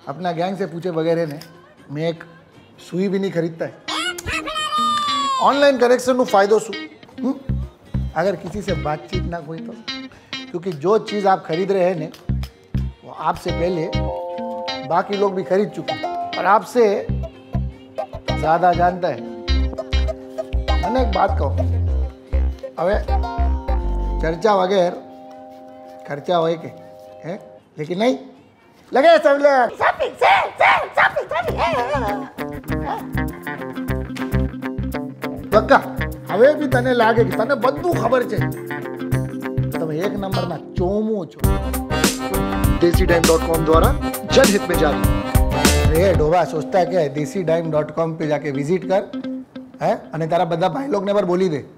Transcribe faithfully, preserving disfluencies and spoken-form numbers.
अपना गैंग से पूछे वगैरह ने मैं एक सुई भी नहीं खरीदता है। ऑनलाइन कनेक्शन नु फायदो शू? अगर किसी से बातचीत ना कोई तो, क्योंकि जो चीज़ आप खरीद रहे हैं ने वो आपसे पहले बाकी लोग भी खरीद चुके हैं और आपसे ज़्यादा जानता है। मैंने एक बात कहूँ, अबे चर्चा वगैरह खर्चा होए के है, लेकिन नहीं लगे सब लोग शॉपिंग सेल सेल शॉपिंग पक्का હવે भी तने लागे कि तने બધું ખબર છે તમે એક નંબરના ચોમો છો। देसी डाइम डॉट कॉम द्वारा जनहित में जारी। अरे डोबा सोचता है क्या देसी डाइम डॉट कॉम पे जाके विजिट कर है અને તારા બધા ભાઈ લોગને પર બોલી દે